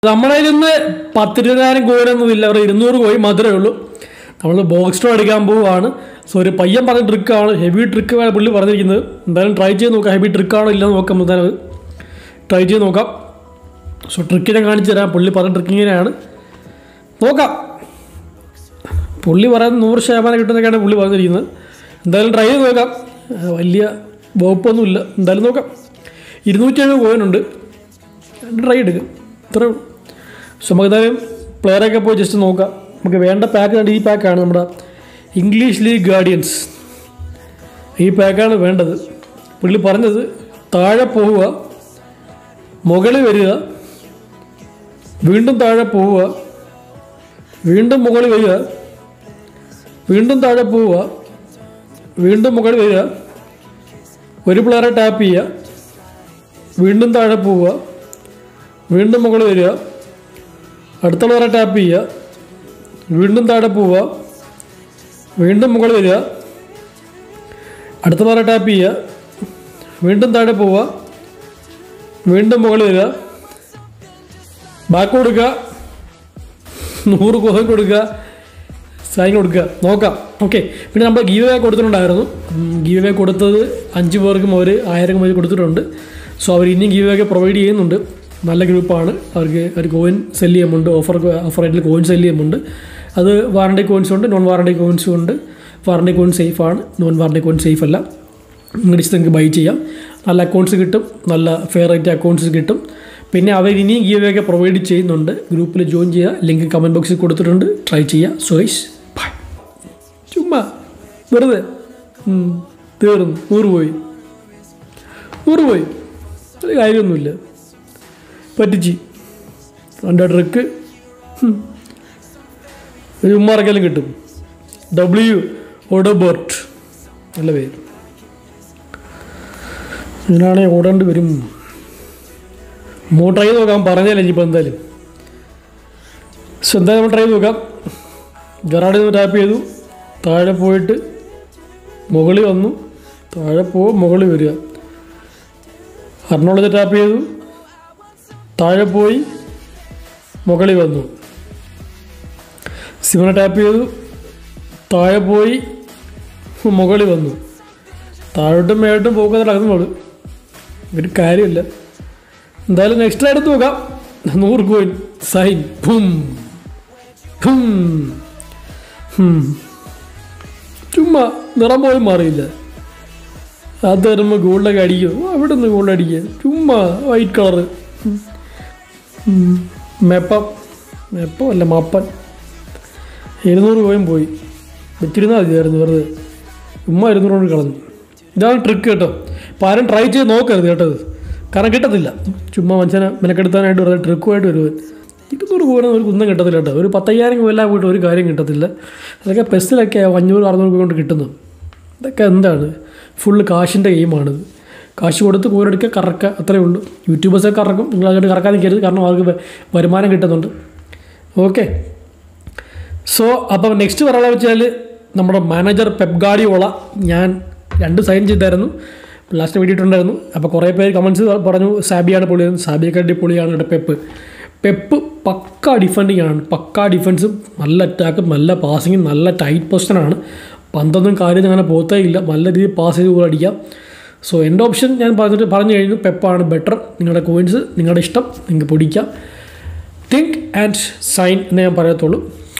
നമ്മുടെ കയ്യിൽ നിന്ന് 10,000 കോയിനൊന്നും ഇല്ല, അവർ 200 കോയിൻ മാത്രമേ ഉള്ളൂ. നമ്മൾ ബോക്സ് ഡ്രോ അടിക്കാൻ പോവുകയാണ്. സോ ഒരു പയ്യൻ പറഞ്ഞ ട്രിക്കാണ്, ഹെവി ട്രിക്ക് പുള്ളി പറഞ്ഞിരിക്കുന്നത്. എന്തായാലും ട്രൈ ചെയ്ത് നോക്കാം, ഹെവി ട്രിക്കാണോ ഇല്ലെന്ന് നോക്കാം. എന്തായാലും ട്രൈ ചെയ്ത് നോക്കാം. സോ ട്രിക്ക് ഞാൻ കാണിച്ചു തരാം. പുള്ളി പറഞ്ഞ ട്രിക്ക് ഇങ്ങനെയാണ്, നോക്കാം. പുള്ളി പറയുന്നത് 100% കിട്ടുന്നൊക്കെയാണ് പുള്ളി പറഞ്ഞിരിക്കുന്നത്. എന്തായാലും ട്രൈ ചെയ്ത് നോക്കാം. വലിയ വകുപ്പൊന്നുമില്ല, എന്തായാലും നോക്കാം. 270 കോയിനുണ്ട്, ട്രൈ എടുക്കാം, ഇത്രയേ ഉള്ളൂ. സോ നമുക്ക് എന്തായാലും പ്ലെയറൊക്കെ പോയി ജസ്റ്റ് നോക്കാം. നമുക്ക് വേണ്ട പാക്ക് ഈ പാക്കാണ്, നമ്മുടെ ഇംഗ്ലീഷ് ലീഗ് ഗാർഡിയൻസ്. ഈ പാക്കാണ് വേണ്ടത്. പുള്ളി പറഞ്ഞത് താഴെ പോവുക, മുകളിൽ വരിക, വീണ്ടും താഴെ പോവുക, വീണ്ടും മുകളിൽ വരിക, വീണ്ടും താഴെ പോവുക, വീണ്ടും മുകളിൽ വരിക, ഒരു പ്ലെയറെ ടാപ്പ് ചെയ്യുക, വീണ്ടും താഴെ പോവുക, വീണ്ടും മുകളിൽ വരിക, അടുത്ത പ്ലെയറെ ടാപ്പ് ചെയ്യുക, വീണ്ടും താഴെ പോവുക, വീണ്ടും മുകളിൽ വരിക, അടുത്ത പ്ലെയറെ ടാപ്പ് ചെയ്യുക, വീണ്ടും താഴെ പോവുക, വീണ്ടും മുകളിൽ വരിക, ബാക്ക് കൊടുക്കുക, 100 കോയിൻ കൊടുക്കുക, സൈൻ കൊടുക്കുക, നോക്കാം. ഓക്കെ, പിന്നെ നമ്മൾ ഗീവ് അവേ കൊടുത്തിട്ടുണ്ടായിരുന്നു. ഗീവ് അവേ കൊടുത്തത് 5 പേർക്കും അവർ 1000 കോയിൻ കൊടുത്തിട്ടുണ്ട്. സോ അവർ ഇനിയും ഗീവ് അവേ പ്രൊവൈഡ് ചെയ്യുന്നുണ്ട്. നല്ല ഗ്രൂപ്പാണ്. അവർക്ക് ഒരു കോയിൻ സെല്ല് ചെയ്യുന്നുണ്ട്, ഓഫറായിട്ട് കോയിൻ സെല്ല് ചെയ്യുന്നുണ്ട്. അത് വാറണ്ടി കോയിൻസ് ഉണ്ട്, നോൺ വാറണ്ടി കോയിൻസും ഉണ്ട്. വാറണ്ടി കോയിൻ സേഫാണ്, നോൺ വാറണ്ടി കോയിൻ സേഫ് അല്ല. ഇംഗ്ലീഷ് നിങ്ങൾക്ക് ബൈ ചെയ്യാം. നല്ല അക്കൗണ്ട്സ് കിട്ടും, നല്ല ഫെയർ റേറ്റ് അക്കൗണ്ട്സ് കിട്ടും. പിന്നെ അവർ ഇനിയും ഗീവ് അവേ ഒക്കെ പ്രൊവൈഡ് ചെയ്യുന്നുണ്ട്. ഗ്രൂപ്പിൽ ജോയിൻ ചെയ്യുക, ലിങ്ക് കമൻറ്റ് ബോക്സിൽ കൊടുത്തിട്ടുണ്ട്, ട്രൈ ചെയ്യുക. So guys bye. ചുമ്മാ വെറുതെ തീർന്നു, 100 പോയി, 100 പോയി, ഒരു കാര്യമൊന്നുമില്ല. പറ്റിച്ച് എൻ്റെ ട്രിക്ക് ഒരു ഉമ്മാർക്കെല്ലാം കിട്ടും. ഓഡോബോർട്ട് നല്ല പേര്. ഇതിനാണെങ്കിൽ ഓടേണ്ടി വരും. ട്രൈ ചെയ്ത് നോക്കാം, പറഞ്ഞാലേ ഇനിയിപ്പോൾ എന്തായാലും. സോ എന്തായാലും നമ്മൾ ട്രൈ ചെയ്ത് നോക്കാം. ജെറാർഡിൽ നിന്ന് ടാപ്പ് ചെയ്തു, താഴെ പോയിട്ട് മുകളിൽ വന്നു, താഴെ പോവുക, മുകളിൽ വരിക. അർണോളിൽ ടാപ്പ് ചെയ്തു, താഴെ പോയി, മുകളിൽ വന്നു. സിമനെ ടാപ്പ് ചെയ്തു, താഴെ പോയി, മുകളിൽ വന്നു. താഴോട്ടും മേലോട്ടും പോകുന്നത് നടക്കുന്നുള്ളൂ, ഒരു കാര്യമില്ല. എന്തായാലും എക്സ്ട്രാ എടുത്ത് നോക്കാം. 100 കോയിൻ സൈൻ. ചുമ്മാ നിറം പോലും മാറിയില്ല. അത് വരുമ്പോൾ ഗോൾഡൊക്കെ അടിക്കും, അവിടെ നിന്ന് ഗോൾഡ് അടിക്കുക. ചുമ്മാ വൈറ്റ് കളറ് മെപ്പം അല്ല മപ്പൻ. 200 കോയിൻ പോയി. വെച്ചിരുന്നാൽ മതിയായിരുന്നു, വെറുതെ ചുമ്മാ 200 കൊണ്ട് കളഞ്ഞു. ഇതാണ് ട്രിക്ക് കേട്ടോ. അപ്പോൾ ആരും ട്രൈ ചെയ്ത് നോക്കരുത് കേട്ടത്, കാരണം കിട്ടത്തില്ല. ചുമ്മാ മനുഷ്യനെ മെനക്കെടുത്താനായിട്ട് വെറുതെ ട്രിക്കുമായിട്ട് വരുവാൻ. 200 കോയിൻ ഒരു കുന്നം കിട്ടത്തില്ല കേട്ടോ. ഒരു 10,000 കോയിലെല്ലാം പോയിട്ട് ഒരു കാര്യം കിട്ടത്തില്ല. അതൊക്കെ പെസ്സിലൊക്കെ 500-600 കോയിൻ കൊണ്ട് കിട്ടുന്നു. ഇതൊക്കെ എന്താണ്, ഫുള്ള് കാശിൻ്റെ ഗെയിമാണിത്. കാശ് കൊടുത്ത് കോയിനെടുക്കുക, കറക്കുക, അത്രയേ ഉള്ളൂ. യൂട്യൂബേഴ്സൊക്കെ കറക്കും, നിങ്ങൾ അങ്ങോട്ട് കറക്കാൻ നിൽക്കരുത്, കാരണം അവർക്ക് വരുമാനം കിട്ടുന്നുണ്ട്. ഓക്കെ, സോ അപ്പം നെക്സ്റ്റ് പറയാൻ വെച്ചാൽ നമ്മുടെ മാനേജർ പെപ്പ് ഗാർഡിയോള ഞാൻ 2 സൈൻ ചെയ്തായിരുന്നു, ലാസ്റ്റ് വീഡിയോ ഇട്ടുണ്ടായിരുന്നു. അപ്പോൾ കുറേ പേര് കമൻസ് പറഞ്ഞു സാബിയാണ് പൊളിയെന്ന്. സാബിയെക്കാട്ടി പൊളിയാണ് ഇവിടെ പെപ്പ് പക്ക ഡിഫെൻഡിങ് ആണ്, പക്ക ഡിഫെൻസും നല്ല അറ്റാക്കും നല്ല പാസിങ്ങും നല്ല ടൈറ്റ് പൊസിഷനാണ്. പന്തൊന്നും കാര്യം അങ്ങനെ പോത്തേ ഇല്ല, നല്ല രീതിയിൽ പാസ് ചെയ്ത് കൂടെ അടിക്കാം. സോ എൻ്റെ ഓപ്ഷൻ ഞാൻ പറഞ്ഞു കഴിഞ്ഞു, പെപ്പാണ് ബെറ്റർ. നിങ്ങളുടെ കോയിൻസ് നിങ്ങളുടെ ഇഷ്ടം, നിങ്ങൾക്ക് പൊടിക്കാം. തിങ്ക് ആൻഡ് സൈൻ എന്നേ ഞാൻ പറയത്തുള്ളൂ.